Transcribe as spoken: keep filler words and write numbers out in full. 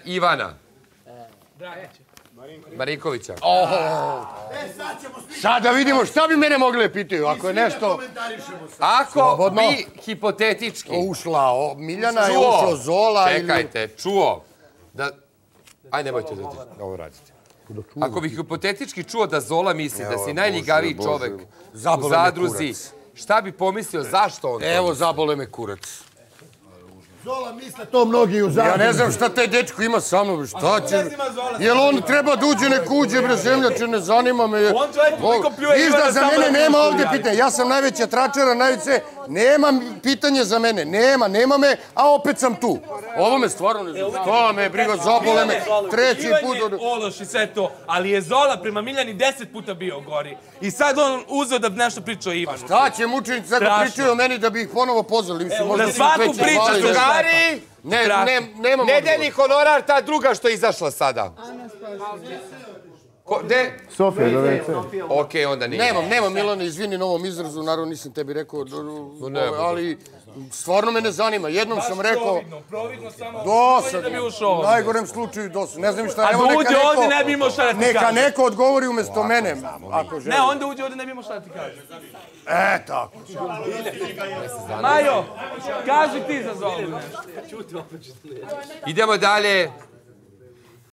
Ivana. Marinkovića. Sad da vidimo šta bi mene mogli pitaju, ako je nešto... Ako bi hipotetički... Ušla Miljana, je ušao Zola ili... Čekajte, čuo da... Aj, nemojte da ti... Ovo radite. Ako bi hipotetički čuo da Zola misli da si najljigaviji čovek u zadruzi, šta bi pomislio, zašto on to? Evo, zabole me kurac. Zola misle to mnogi u zadruzi. Ja ne znam šta taj dečko ima sa mnom, šta će... Jel on treba da uđe, nek uđe, bre, zemljače, ne zanima me... On čovjek koliko pljuje Viš da Ivana za samo mene da nema nešto ovdje radi. pitanja, ja sam najveća tračara, najveće... Nema pitanje za mene, nema, nema me, a opet sam tu. Ovo me stvarno ne znam, šta me, briga, zabole me, treći put... Ivan je ološ i sve to, ali je Zola prema Miljani deset puta bio gori. I sad on uzeo da nešto priča o Ivanu. Šta će mučenici sad da pričaju o meni da bi ih ponovo pozvali? Na svaku priča što Drugari, Ne, ne, nemam nedeljni honorar, ta druga što je izašla sada. Gde? Sofija, do ve ce. Okej, onda nije. Nemam, nemam, Milane, izvini na ovom izrazu, naravno nisam tebi rekao, ali stvarno me ne zanima. Jednom sam rekao... Providno, providno samo Dosadno, da bi ušao u ovdje. najgorem slučaju dosadno. Ne znam šta, A evo da neka uđe neko... ovdje ne bi imao šta da ti Neka kaže. neko odgovori umjesto mene, ako želi. Ne, onda uđe ovdje ne bi imao šta da ti kaže. E, tako. Majo, kaži ti za Zolu nešto. Idemo dalje.